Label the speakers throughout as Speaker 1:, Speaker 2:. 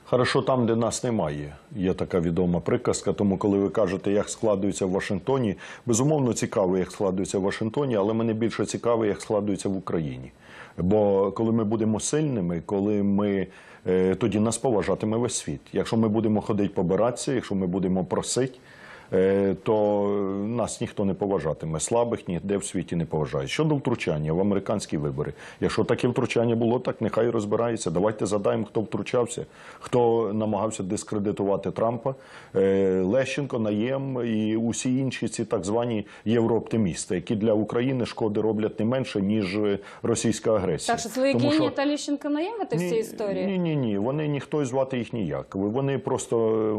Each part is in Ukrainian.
Speaker 1: Хорошо там, де нас немає. Є така відома приказка. Тому, коли ви кажете, як складується в Вашингтоні, безумовно цікаво, як складується в Вашингтоні, але мене більше цікаво, як складується в Україні. Бо коли ми будемо сильними, тоді нас поважатиме весь світ. Якщо ми будемо ходити побиратися, якщо ми будемо просити, то нас ніхто не поважатиме. Слабих ніде в світі не поважають. Щодо втручання в американські вибори. Якщо таке втручання було, так нехай розбирається. Давайте задаємо, хто втручався, хто намагався дискредитувати Трампа, Лещенко, Наєм і усі інші ці так звані єврооптимісти, які для України шкоди роблять не менше, ніж російська агресія.
Speaker 2: Так що це генія та Лещенко, Наєм в цій всій історії?
Speaker 1: Ні. Вони ніхто звати їх ніяк. Вони просто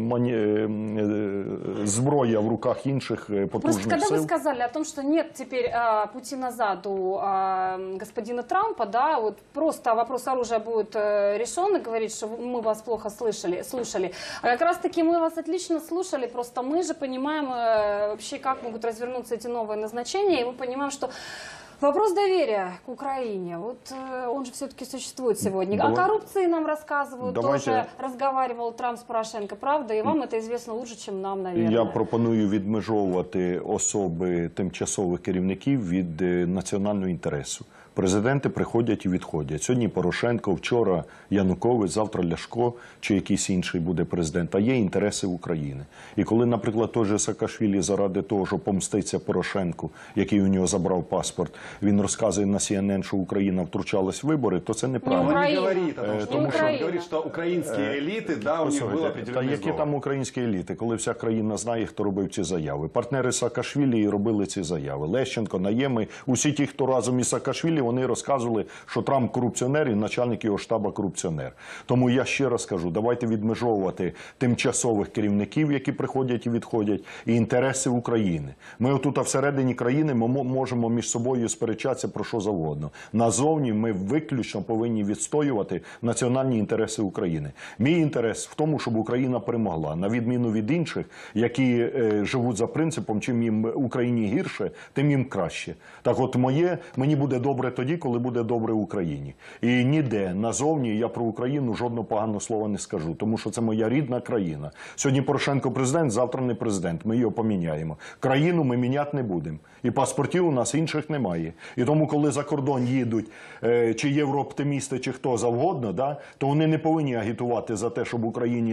Speaker 1: зброя в руках інших потужных сил.
Speaker 2: Просто когда вы сказали о том, что нет теперь пути назад у господина Трампа, да, вот просто вопрос оружия будет решен, и говорит, что мы вас плохо слушали. А как раз таки мы вас отлично слушали, просто мы же понимаем вообще, как могут развернуться эти новые назначения, и мы понимаем, что вопрос доверия к Украине, вот он же все-таки существует сегодня. О коррупции нам рассказывают, тоже разговаривал Трамп с Порошенко, правда? И вам это известно лучше, чем нам, наверное.
Speaker 1: Я пропоную відмежовувати особи тимчасових керівників від національного інтересу. Президенти приходять і відходять. Сьогодні Порошенко, вчора Янукович, завтра Ляшко чи якийсь інший буде президент. А є інтереси України. І коли, наприклад, той же Саакашвілі заради того, що помститься Порошенку, який у нього забрав паспорт, він розказує на CNN, що Україна втручалась в вибори, то це неправильно.
Speaker 2: Не
Speaker 3: Он не говорит о том, что он говорит, что украинские элиты, да, у них было определенное
Speaker 1: Та які там українські еліти, коли вся країна знає, хто робив ці заяви. Партнери Саакашвілі робили ці заяви. Лещенко, Наєми, усі ті, хто разом із Саакашвілі, вони розказували, що Трамп корупціонер і начальник його штабу корупціонер. Тому я ще раз кажу, давайте відмежовувати тимчасових керівників, які приходять і відходять, і інтереси України. Ми отут всередині країни можемо між собою сперечатися про що завгодно. Назовні ми виключно повинні відстоювати національні інтереси України. Мій інтерес в тому, щоб Україна перемогла, на відміну від інших, які живуть за принципом, чим їм Україні гірше, тим їм краще. Так от мені буде добре тоді, коли буде добре Україні. І ніде назовні я про Україну жодного поганого слова не скажу, тому що це моя рідна країна. Сьогодні Порошенко президент, завтра не президент, ми його поміняємо. Країну ми міняти не будемо. І паспортів у нас інших немає. І тому, коли за кордон їдуть чи єврооптимісти, чи хто завгодно, да, то вони не повинні агітувати за те, щоб Україні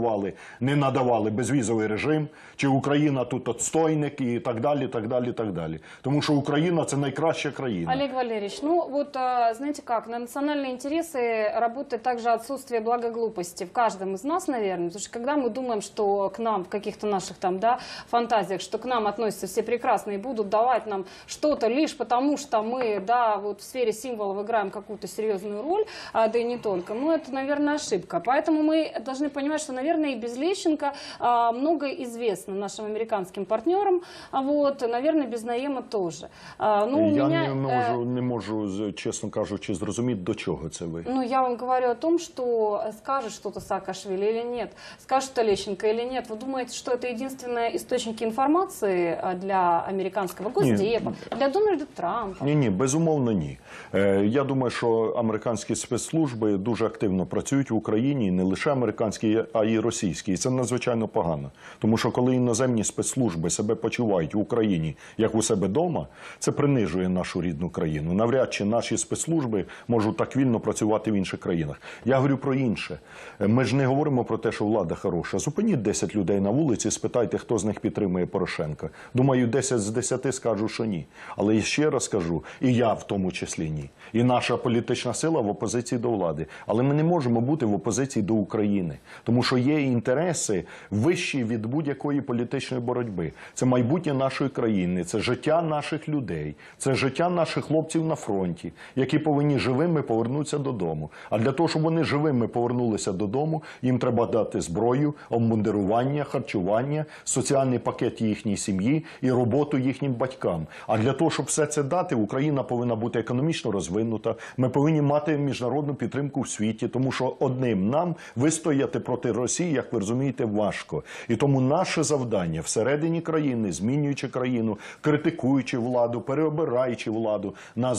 Speaker 1: не надавали безвізовий режим, чи Україна тут отстойник і так далі, так далі, так далі. Тому що Україна – це найкраща країна.
Speaker 2: Олег Валерьевич, ну вот знаете как, на национальные интересы работает также отсутствие благоглупости в каждом из нас, наверное, потому что когда мы думаем, что к нам в каких-то наших там, да, фантазиях, что к нам относятся все прекрасно и будут давать нам что-то лишь потому, что мы, да, вот в сфере символов играем какую-то серьезную роль, да и не только, ну это, наверное, ошибка. Поэтому мы должны понимать, что, наверное, и без Лещенко многое известно нашим американским партнерам, вот, наверное, без Наема тоже. Ну,
Speaker 1: не можу, чесно кажучи, зрозуміти, до чого це ви.
Speaker 2: Ну, я вам говорю о том, что скажет что-то Саакашвили или нет, скажет Лещенко или нет. Вы думаете, что это единственные источники информации для американского Госдепа, для Дональда Трампа?
Speaker 1: Ні, безумовно, ні. Я думаю, що американські спецслужби дуже активно працюють в Україні, і не лише американські, а й російські. І це надзвичайно погано. Тому що коли іноземні спецслужби себе почувають в Україні, як у себе вдома, це принижує нашу рідну країну. Навряд чи наші спецслужби можуть так вільно працювати в інших країнах. Я говорю про інше. Ми ж не говоримо про те, що влада хороша. Зупиніть 10 людей на вулиці, спитайте, хто з них підтримує Порошенка. Думаю, 10 з 10 скажуть, що ні. Але я ще раз кажу, і я в тому числі ні. І наша політична сила в опозиції до влади. Але ми не можемо бути в опозиції до України. Тому що є інтереси вищі від будь-якої політичної боротьби. Це майбутнє нашої країни, це життя наших людей, це життя наших хлопців на фронті, які повинні живими повернутися додому. А для того, щоб вони живими повернулися додому, їм треба дати зброю, обмундирування, харчування, соціальний пакет їхній сім'ї і роботу їхнім батькам. А для того, щоб все це дати, Україна повинна бути економічно розвинута, ми повинні мати міжнародну підтримку в світі, тому що одним нам вистояти проти Росії, як ви розумієте, важко. І тому наше завдання всередині країни, змінюючи країну, критикуючи владу, переобираючи владу, нас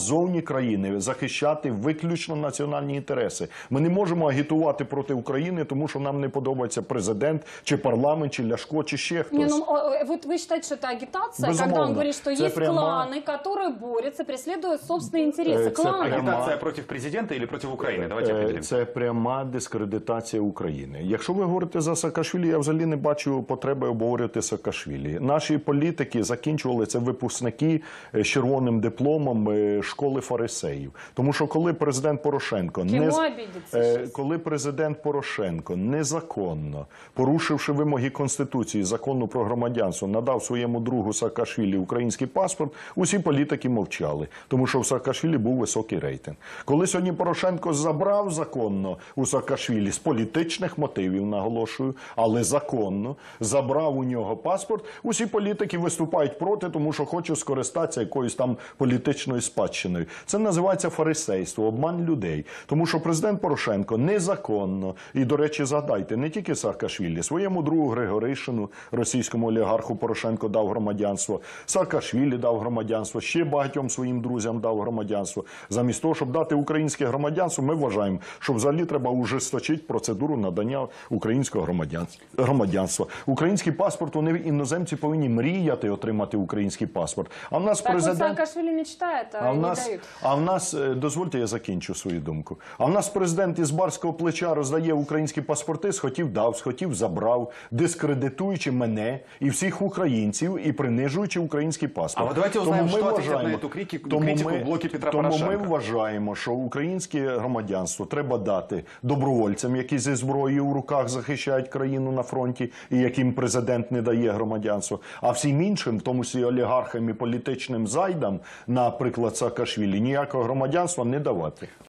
Speaker 1: ззовні країни захищати виключно національні інтереси. Ми не можемо агітувати проти України, тому що нам не подобається президент, чи парламент, чи Ляшко, чи ще хтось.
Speaker 2: Не, ну, вот вы считаете, что это агитация,
Speaker 1: Безумовно.
Speaker 2: когда он говорит, что
Speaker 1: Это
Speaker 2: есть
Speaker 1: прямо-
Speaker 2: кланы, которые борются, преследуют собственные интересы.
Speaker 1: Это
Speaker 2: Кланы.
Speaker 1: прямо-
Speaker 3: Агитация против президента или против Украины? Давайте определим.
Speaker 1: Це пряма дискредитація України. Якщо ви говорите за Саакашвілі, я взагалі не бачу потреби обговорювати Саакашвілі. Наші політики закінчували, це випускники з червоним дипломом школи фарисеїв. Тому що коли президент Порошенко
Speaker 2: Чому обідеться щось?
Speaker 1: коли президент Порошенко незаконно, порушивши вимоги Конституції, закону про громадянство, надав своєму другу Саакашвілі український паспорт, усі політики мовчали, тому що в Саакашвілі був високий рейтинг. Коли сьогодні Порошенко забрав законно у Саакашвілі з політичних мотивів, наголошую, але законно забрав у нього паспорт, усі політики виступають проти, тому що хочуть скористатися якоюсь там політичною спадщиною. Це називається фарисейство, обман людей. Тому що президент Порошенко незаконно, і, до речі, згадайте, не тільки Саакашвілі, своєму другу Григоришину, російському олігарху, Порошенко дав громадянство, Саакашвілі дав громадянство, ще багатьом своїм друзям дав громадянство. Замість того, щоб дати українське громадянство, ми вважаємо, що взагалі треба ужесточити процедуру надання українського громадянства. Український паспорт, вони іноземці повинні мріяти отримати український паспорт. А в нас
Speaker 2: Так вот
Speaker 1: президент...
Speaker 2: Саакашвили мечтает, а не дают.
Speaker 1: А в нас, дозвольте, я закінчу свою думку. А в нас президент із барського плеча роздає українські паспорти, схотів дав, схотів забрав, дискредитуючи мене і всіх українців і принижуючи український паспорт.
Speaker 3: А вот давайте узнаем,
Speaker 1: Тому ми
Speaker 3: что ответят на
Speaker 1: вважаємо-
Speaker 3: эту критику
Speaker 1: тому
Speaker 3: в блоке Петра
Speaker 1: Тому ми
Speaker 3: Порошенка.
Speaker 1: вважаємо, що українське громадянство треба дати добровольцям, які зі зброєю в руках захищають країну на фронті і яким президент не дає громадянство. А всім іншим, в тому числі олігархам і політичним зайдам, наприклад, Саакашвілі, ніякого громадянства не давати.